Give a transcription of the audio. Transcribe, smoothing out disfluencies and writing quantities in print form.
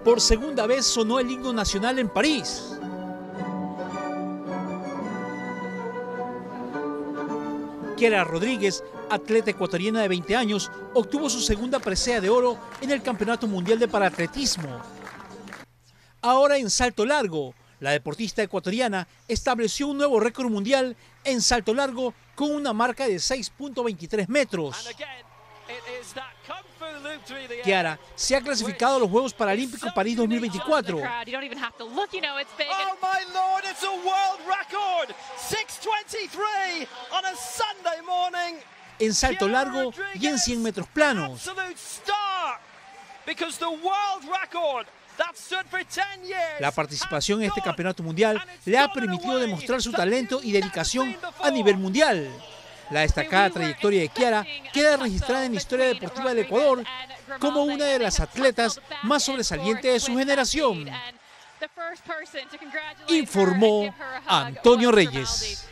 Por segunda vez sonó el himno nacional en París. Kiara Rodríguez, atleta ecuatoriana de 20 años, obtuvo su segunda presea de oro en el Campeonato Mundial de Paraatletismo. Ahora en salto largo, la deportista ecuatoriana estableció un nuevo récord mundial en salto largo con una marca de 6.23 metros. Kiara se ha clasificado a los Juegos Paralímpicos París 2024. En salto largo y en 100 metros planos. La participación en este campeonato mundial le ha permitido demostrar su talento y dedicación a nivel mundial. La destacada trayectoria de Kiara queda registrada en la historia deportiva del Ecuador como una de las atletas más sobresalientes de su generación. Informó Antonio Reyes.